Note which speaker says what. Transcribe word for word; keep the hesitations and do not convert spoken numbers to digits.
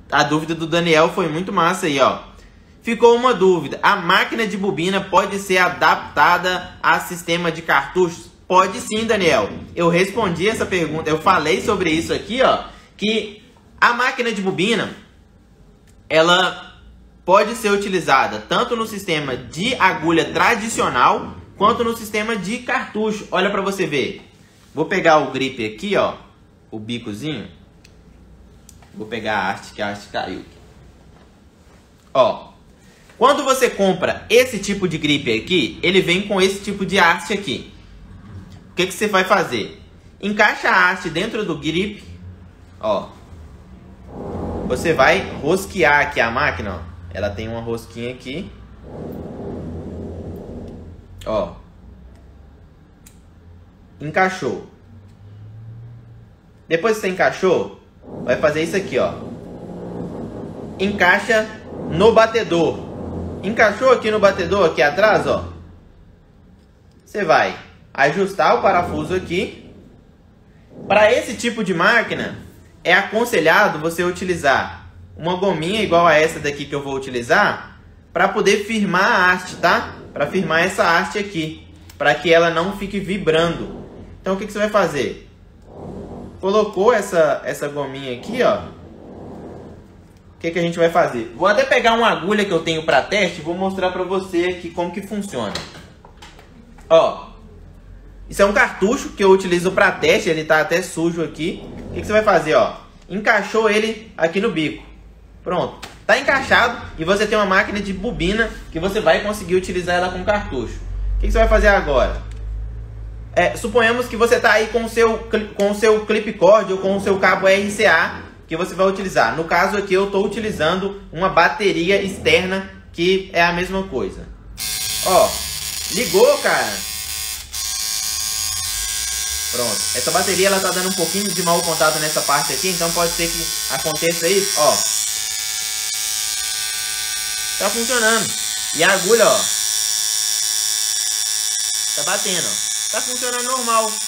Speaker 1: A dúvida do Daniel foi muito massa aí, ó. Ficou uma dúvida. A máquina de bobina pode ser adaptada a sistema de cartuchos? Pode sim, Daniel. Eu respondi essa pergunta. Eu falei sobre isso aqui, ó. Que a máquina de bobina, ela pode ser utilizada tanto no sistema de agulha tradicional quanto no sistema de cartucho. Olha para você ver. Vou pegar o grip aqui, ó. O bicozinho. Vou pegar a haste, que a haste caiu. Ó. Quando você compra esse tipo de grip aqui, ele vem com esse tipo de haste aqui. O que, que você vai fazer? Encaixa a haste dentro do grip. Ó. Você vai rosquear aqui a máquina, ó. Ela tem uma rosquinha aqui. Ó. Encaixou. Depois que você encaixou, vai fazer isso aqui, ó. Encaixa no batedor. Encaixou aqui no batedor, aqui atrás, ó. Você vai ajustar o parafuso aqui. Para esse tipo de máquina, é aconselhado você utilizar uma gominha igual a essa daqui que eu vou utilizar para poder firmar a haste, tá? Para firmar essa haste aqui, para que ela não fique vibrando. Então o que, que você vai fazer? Colocou essa, essa gominha aqui, ó. O que, que a gente vai fazer? Vou até pegar uma agulha que eu tenho para teste e vou mostrar para você aqui como que funciona. Ó, isso é um cartucho que eu utilizo para teste, ele tá até sujo aqui. O que, que você vai fazer, ó? Encaixou ele aqui no bico. Pronto. Tá encaixado e você tem uma máquina de bobina que você vai conseguir utilizar ela com cartucho. O que, que você vai fazer agora? É, suponhamos que você tá aí com o seu, com o seu clip cord ou com o seu cabo R C A que você vai utilizar. No caso aqui eu estou utilizando uma bateria externa que é a mesma coisa. Ó, ligou, cara. Pronto. Essa bateria ela tá dando um pouquinho de mau contato nessa parte aqui, então pode ser que aconteça isso, ó. Tá funcionando. E a agulha, ó, tá batendo, ó. Tá funcionando normal.